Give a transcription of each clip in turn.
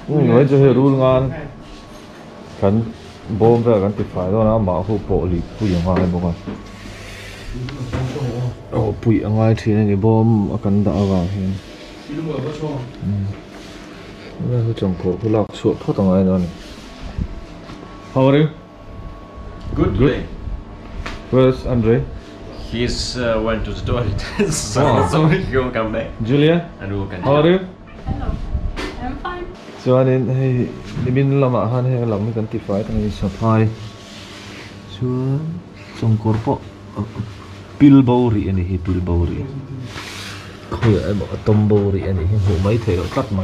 nói cho hiểu rule ngan kan bom về kan phải đó nó bảo khu bộ lì pui yang ngai bông oh pui yang ngai thì này bom kan đã vào hiện nó cứ trồng cổ cứ lọc suốt thoát tầng ai đó này. How are you? Good. Where's Andre? He's went to the toilet, so he will come back. Julia? And we will continue. How are you? Hello, I'm fine. So anh hay đi bên làm ăn hay làm cái cái phải thằng này supply. Xuống trong corpo Bilbori anh ấy Bilbori. Khơi ai bảo Tombori anh ấy hộ mấy thể độ cắt mày.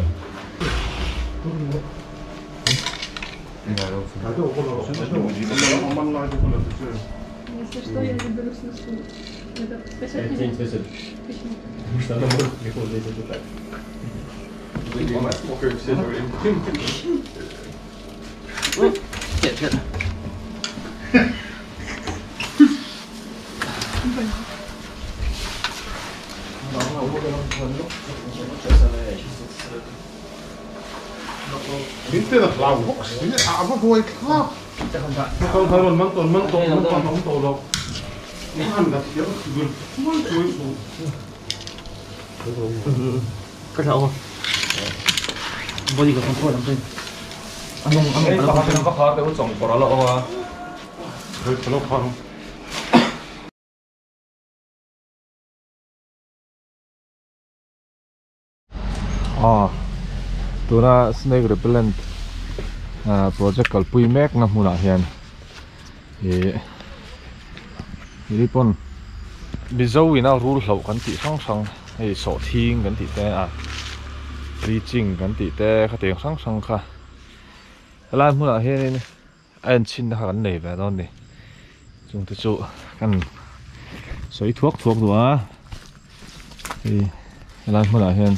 Если что, я заберу снесу. Это писать не письмо. Inte det blau också. Det är vad går klart. Det kan ta någon man då. Det handlar ju om man tror så. Cái thầu bao nhiêu con thua lắm đây Anh có cái khó cái trồng của nó lộ Rồi nó không. tụi nó snake repellent project kalpui mek na hmuna hian hi pon bizo ina rule hlo kan ti sang sang ei so thing kan ti te preaching kan ti te kha te sang sang kha lan hmuna hian an chin da kan nei ve don ni chung te chu kan soi thuốc ruwa lan hmuna hian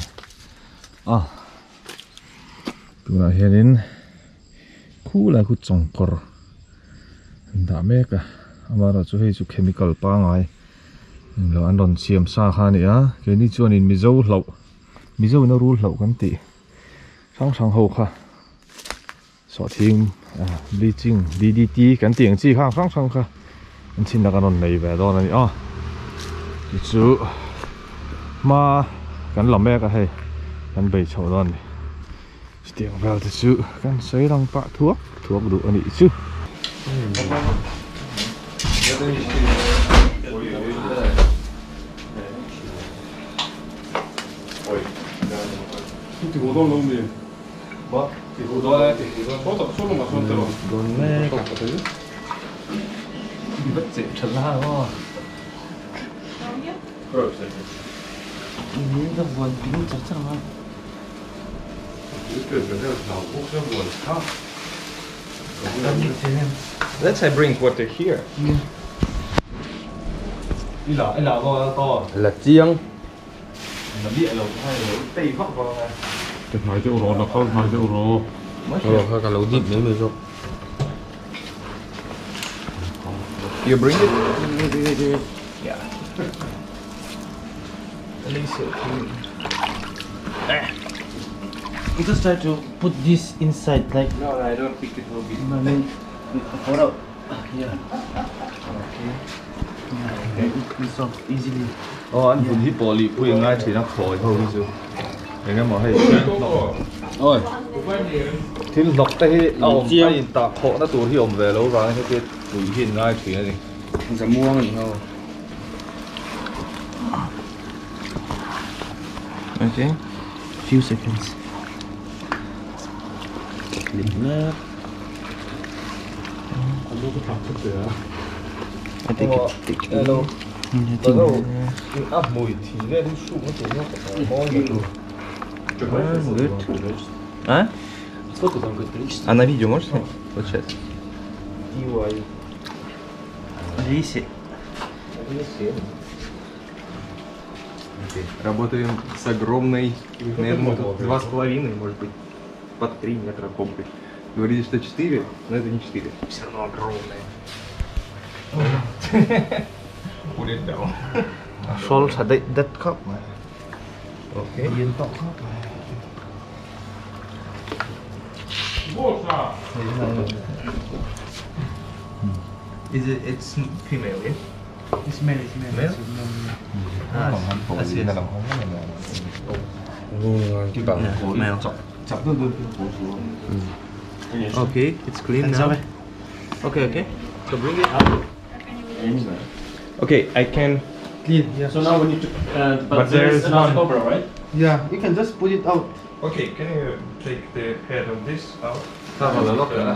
tụi nó hiện đến khu là khu trồng cỏ đã mấy cả mà nó chú hay chú chemical pa ngay là anh đòn xiêm sa khan này á cái này chú anh mizo nó rule lậu cái tí sang sang hậu kha sọ thiên bleaching DDT cái tiếng chi khang sang sang kha anh xin là cái đòn này về đó này chú mà cái làm mấy cái hay cái bể chậu đó này tiếng vào thật sự căn sấy đang bạ thuốc đủ anh ý chứ Thì có đâu luôn đi. Vâng, Thì có đâu đây thì có tập số mà son tero. còn mẹ cả thứ đi bất dễ thật ra đúng không? những cái buồn tính chắc chắn lắm Let's say bring water here. Đi là có to. Là chiang. Nó địa lồng hay là tây khóc vào này. Cái này thì euro nó không phải euro. Hơi cả lâu dịp nữa mới rồi. You bring it? Yeah. At least you just try to put this inside like No, I don't think it will be. I mean hold up yeah it dissolve easily Anh muốn hít bò lì quy ngay thì nó khỏi thôi chứ. Để nó mà hay ôi thì lọc tay tay tạc họ nó tụi hiểm về lâu rồi cái tụi hiền ngay thì này Sẽ mua mình thôi. okay few seconds left I think it hello I cái áp mùi thì lên đi sụp nó tụi nó phải có gì luôn. good а Сколько там будет количество? а на видео можешь снять получается DIY. Лиси Работаем с огромной, наверное, 2,5, может быть, под 3 метра компы. Говорили, что 4, но это не 4. Все равно огромная. Будет down. Sol sa that cup Окей. yên tọa cup It's female, yeah? It's male, it's male. Male? I see là làm không có Cái bằng male. chặt tương đương Okay, it's clean now. Okay. So bring it up. Okay, I can. Clean. Yeah. So now we need to. But there is another one- cobra, right? Yeah. You can just put it out. Okay, can you take the head of this out? ta vào là lót nữa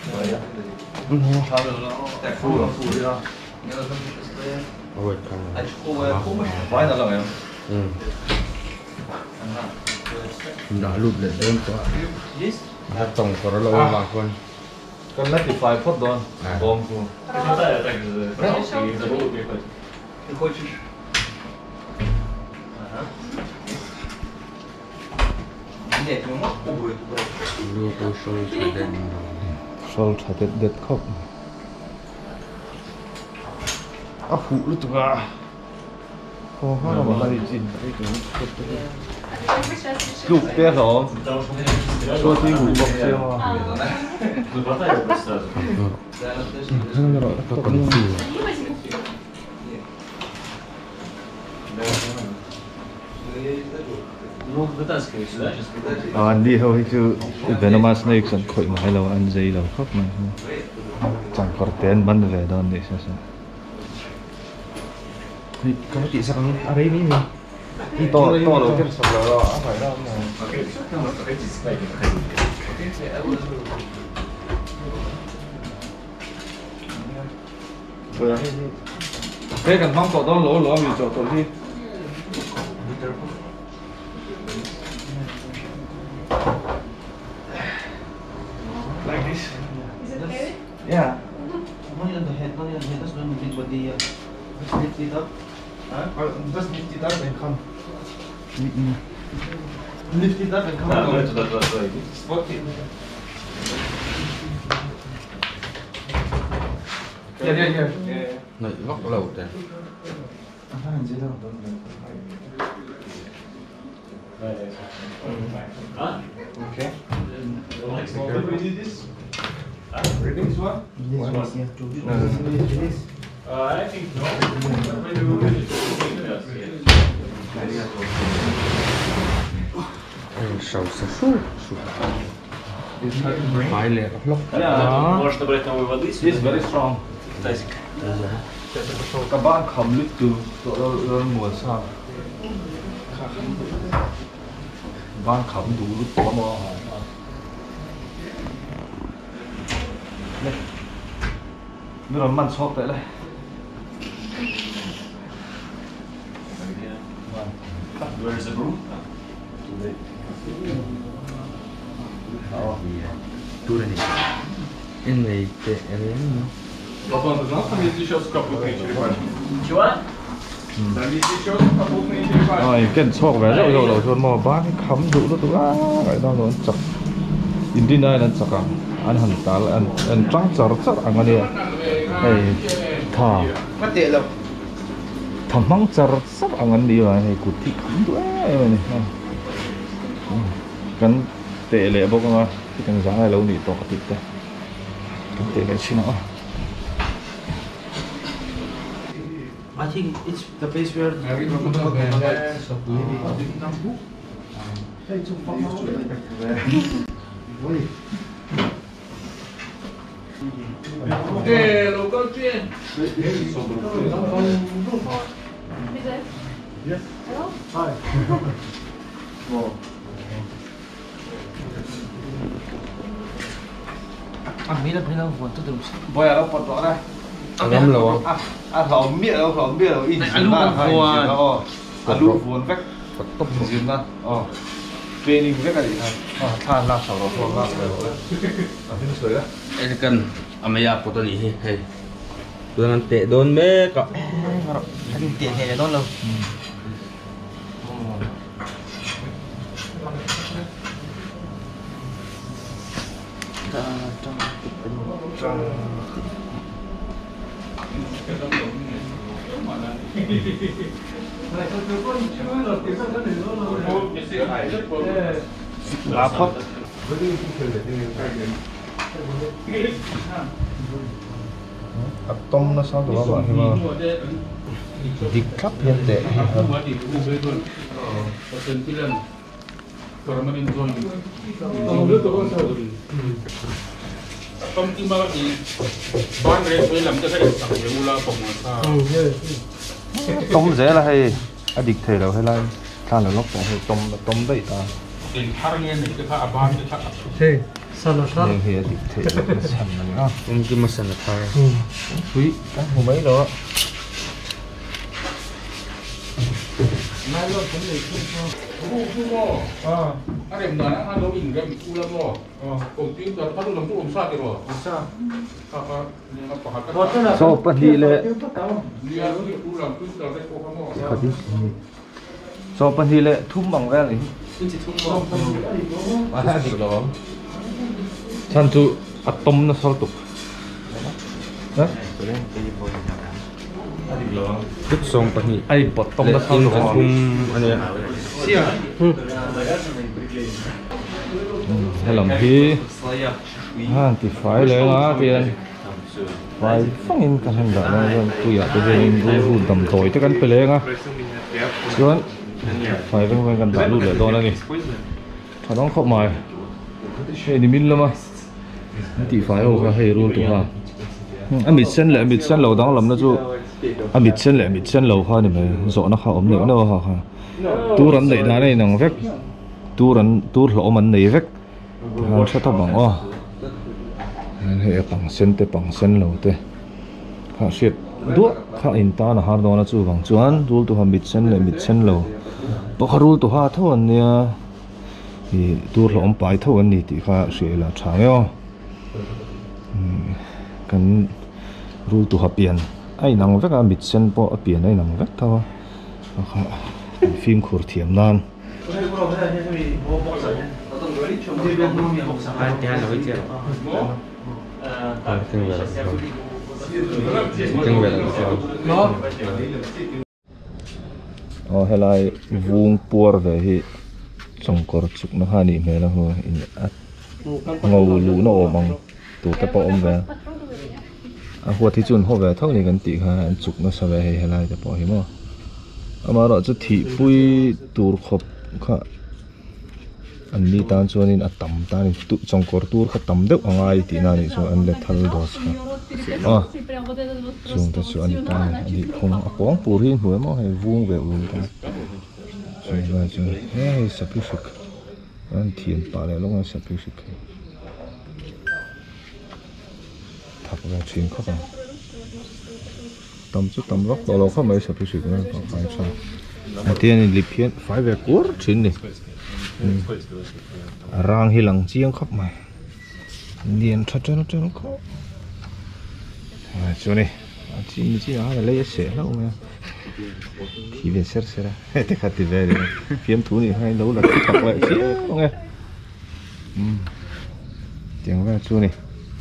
vãi ra rồi em đã lụt để đơn quá đã tổng có nó lâu mà con con nét thì phải phốt đó bom lưu tôi sôi sôi đen sol thật đẹp khóc à phụ luôn tụi à không có mà lại chín đấy chụp bé rồi cho tí ngủ bọc xe mà nó còn phì anh đi thôi chứ venomous snakes anh khỏi mãi lâu anh dây lâu khóc mà chẳng có tiền bắn về đơn để sao Kamu tidak serang area ini nih. to đầu tiên sập lở phải đâu mà cái cần mong cậu đó lỗ vì chỗ tôi đi like this. Is it heavy? Yeah. Not on the head, not on the head. Just don't move it, but the just lift it up. Just lift it up and come. Lift it up and come down. Spot it. Yeah. này góc lầu đây Okay. This one? This one, yeah. This. I think no. sầu sầu phải lẹ lóc Можно набрать новой воды. It's very strong. Тазик. Các bạn khẩm lít từ chỗ mùa sao bạn khẩm đủ lúc có mò bây giờ mặn sọc tại đây Where is the broom? in này tệ đấy Папа, ты знал, там есть еще сухопутные черепашки? Чего? Там есть еще сухопутные черепашки. rồi cái sọc về rồi rồi rồi mò bạn khẩm đủ lúc tụi cái đó nó chặt in đi này là chặt anh hẳn ta là anh trắng chặt rất anh này này thà Mất tiền rồi. thằng măng chặt rất anh đi rồi này cụt thì khẩm đủ này cái tệ lệ bốc mà cái thằng giá này lâu nỉ to cái tệ cái tệ cái chi nào I think it's the place where local train. Is it? Yes. Hello? Hi. Mỹ là bây giờ vẫn tự động. Bây giờ đâu còn rõ đây. lắm lầu Thảo miệng đâu in Alu buồn. alu buồn vách Phật tốc dừng ra. Training vách là gì này? Than là sầu đó thôi là bên sưởi đó. đây là cần amaya của tôi đi hey tôi đang tệ đốn mê cả Anh tiền này đó lâu. Lá phất. Atom nó sao tụi bạn hiểu không? Đi khắp hiện tại Công ty mà thì bán rẻ với làm cho cái sản phẩm là phòng tôm dễ là hay địch thể đâu hay là than là lóc hay tôm đấy ta tiền thar nghe này cái thar bán cái thar Hey, salad thar. nên hay địch thể là cái sản này á Mungkin masalah thar. quý các hôm mấy đó Nay luôn cũng được không có anh em nói anh đâu in cái bị cú lắm rồi công ty đó他都能不杀的了杀你要把它 so phần hi lệ 你要是不让不知道在做什么 khá đi so phần hi lệ thum bằng ven này địch đó chan chu atom nó sao tục đấy Chút song pani. ai bọt tông nó sao tục Ano hay làm khi thì phải lấy ngã tiền phải phong in cái hành động này tôiอยากไปเรียนรู้ดำต่อยที่กันไปเลยนะส่วนphảiเป็นกันด่าลูกเหลือตัวนั่นนี่ถ้าน้องเข้ามาเฮ้ยนี่มิลละมั้งที่phảiโอ้ก็ให้รู้ตัวฮะมิดเส้นแหละมิดเส้นเราต้องลำนะจูมิดเส้นแหละมิดเส้นเราค่ะนี่มันสอนนะเขาอมเหนือเนาะค่ะตัวรันไหนได้ในหนังเวกตัวหล่อมันไหนเวกเขาชอบทำบังอ๋อเฮ้ยปังเส้นเตะปังเส้นเราเตะข้าเสียดด้วยข้าอินตานะฮาร์ดนะจูบังจวนรู้ตัวมิดเส้นเลยมิดเส้นเราพอเขารู้ตัวเท่านี้ตัวหล่อมไปเท่านี้ที่ข้าเสียละช่างอ๋อกันรู้ตัวเปลี่ยนไอ้หนังเวกมิดเส้นพอเปลี่ยนไอ้หนังเวกเท่าข้าฟิล์มขวดเทียมนาน Hati-hati lah itu. hay là vuông bùa về thì trồng cỏ chụp nó hai niệm về là thôi ngầu lú nó bằng tủ cái bộ ông về hoa thì chuẩn họ về thôi này gần tỷ ha chụp nó sao về hay là cái bộ hiếm mà đó chứ thị bui tủ khop cả anh đi tan cho nên tầm tan tụ trong cỏ tủ khá tầm được ở ngoài thì nào thì cho anh để thay đồ dùng ta cho anh tan anh đi không quán bùa hin bùa mà hay vuông về vuông ta rồi là cho hey sắp được sức anh thiền bà lại lúc anh sắp được sức thật là chuyện khó khăn tầm chút tầm lóc đầu không mấy sắp được sức nữa còn phải sao tiền lip hiện phải về cuốn chuyện này rang hi lăng chiang khóc mày điền thật cho nó khó chỗ này chỉ nó là lấy sẻ lâu mà thì về sẻ ra thế khác thì về phiếm thú này hay lâu là cứ tập vậy chứ không nghe tiếng về chỗ này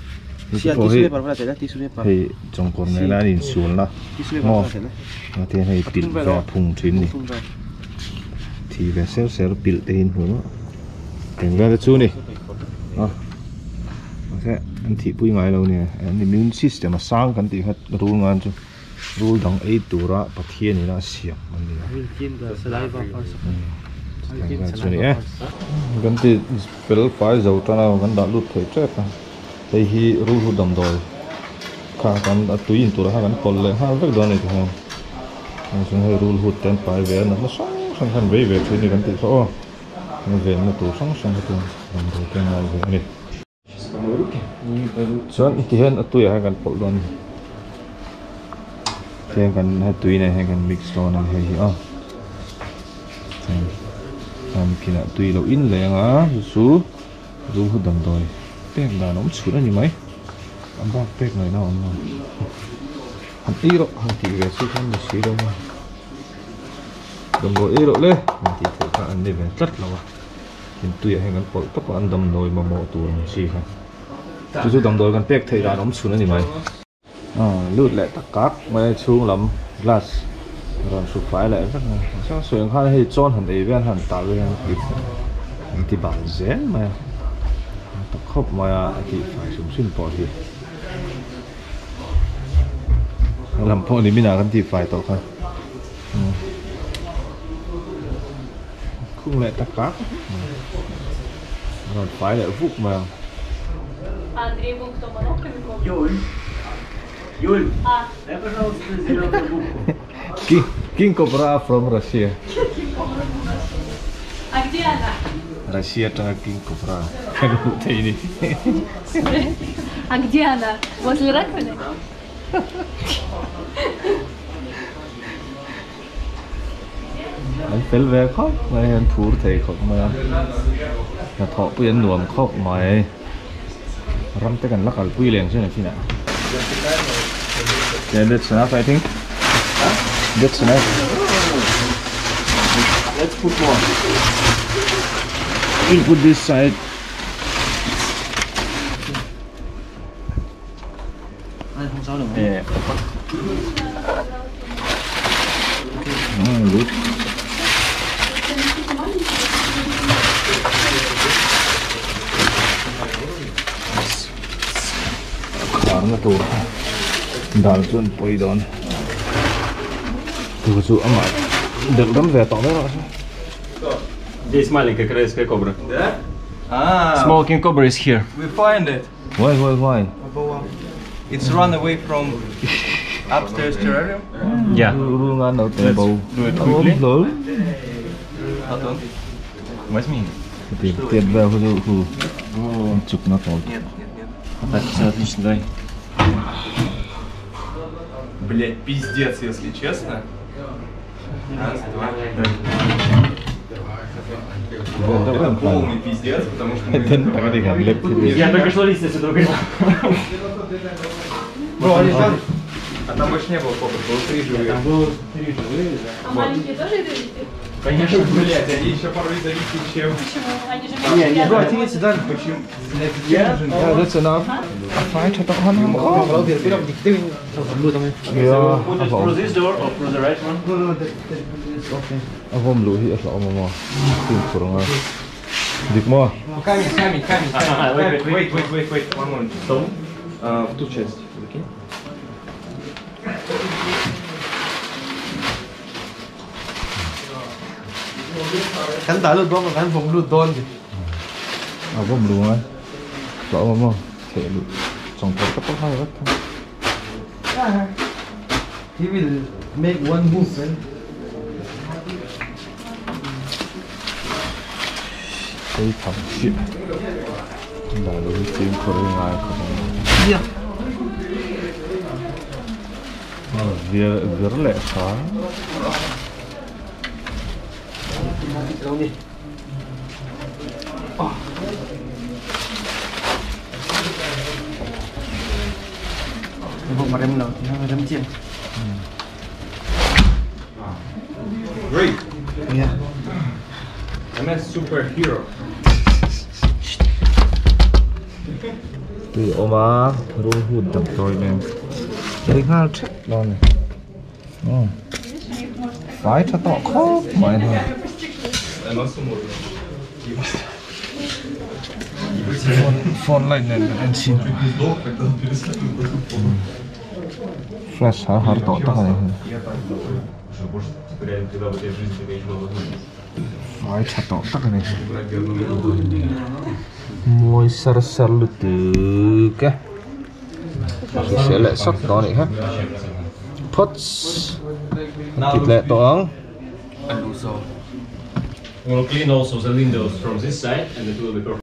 thì trong con này là nhìn xuống là ngon thì hay bịt vào phùng trên này thì về sẻ bịt tên của nó tiếng về chỗ này thế anh thị bui ngay lâu nè anh immune system mà sang cái thì hết rule ngan chứ rule đằng ấy tụ ra bắt thiên này là xiêm anh đi cái chỗ này cái thì phải phải giàu cho nào cái đã lút thấy chết à đây hi rule đầm đồi cả cái túi in tụ ra cái còn lại hai cái đó này thì không chúng hay rule hút tên phải về nó sang thành về chỗ này cái thì sao nó về nó tụ sang cái tụ đầm đồi cái nào về này Soalnya itu tu ya kan polon. Dia kan tu ini kan mix on hay hi kina tu lo in le nga su ru hu dam doi. Pek da nom chu na ni mai. Am ba pek này nó han ti ro han ti ve su kan si do. Dam doi ro le han ti thei ka an ne ve chat lo. Kin tu ya kan pol to an dam doi ma mo tu si ha. Chú đầm đồi con pek thấy ra nóng xuống nữa thì mày lướt lại tắc cát mày xuống lắm glass rồi sụp phải lại rất là sao sườn khai hay tròn hẳn ấy bên hẳn tạo bên thì bảo dễ mà khóc mà thì phải súng xin bỏ thì làm po thì mình làm thì phải tổ thôi không lại tắc cá còn phải lại phúc mà Андрей был кто монахами копит? Юль. Юль. А, Дай, пожалуйста, зеленую губку. King Cobra from Russia. а где она? Russia trong King Cobra. Kan cụ thấy đi. А где она? Возле раковины? Anh phải về khóc mà anh phụ thầy khóc mà nhà thọ bây anh nuông khóc mà ram tới gần lắc al quy liền chứ này khi nào. Yeah, that's enough, I think. That's enough. Let's put more. We'll put this side. Anh không sao được. Yeah. Good. Karena tuh dalun poi don. Tuh su amat. Dalam về tao đó. Здесь маленькая корейская кобра. Да? Ah, Small king cobra is here. we find it. Why? It's run away from upstairs terrarium. Yeah. Luôn ăn ở table. do it quickly. Lớn. Hold on. Возьми. Tiền tiền về khu chụp nó thôi. Нет. Так, все отлично, дай. Блять, пиздец, если честно. Раз, два. Это полный пиздец, потому что мы... Tên bằng cái gì lép thì Я только что листья сюда выгнал. А там больше не было копов, было 3 живые. А маленькие тоже ядовитые? Конечно. Блять, они еще порой ядовитые, чем... Почему? Они же Bro, I меньше think it's done. Почему? Yeah, that's enough. Phải cho tao ăn không? Kalau biar kita dikit dulu teman. Yeah, Put it through this door or through the right one? No, it's okay. Aku belum hias lah mama. Tim kurang ah. Dik mo. Камень. Wait, one moment. Том? В ту часть. Закинь. Kan tak lu doang kan, bom lu doang je. Aku belum ah. Rõ mama. Thể lu. Trong cột cấp tốc hai rất. He will make one move, man. Đây thằng shit. Là đối tim kurang ai kurang. Iya. Biar lẹ phá. Tahu ni. Bom rem nào, rem chiên. Great. Yeah. MS superhero. Từ oma rung hụt tập rồi nè. Đây ha chết đó này. Phải cho tao khóc mày thôi. Оно смотрит. Phone lại nè anh xin. Flash hả hả tỏ tao này. Phải chặt tỏ tao này. Môi sar sar lu từ cái. Sẽ lại sắp đó này ha. Pots. Thịt lẹ toang. We'll clean also the windows from this side and it will be perfect.